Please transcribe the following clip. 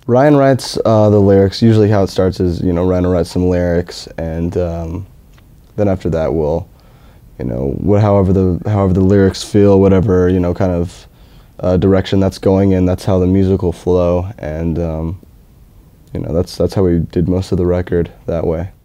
Ryan writes the lyrics. Usually how it starts is, you know, Ryan will write some lyrics, and then after that we'll, you know, however the lyrics feel, whatever, you know, kind of direction that's going in, that's how the music will flow, and you know, that's how we did most of the record that way.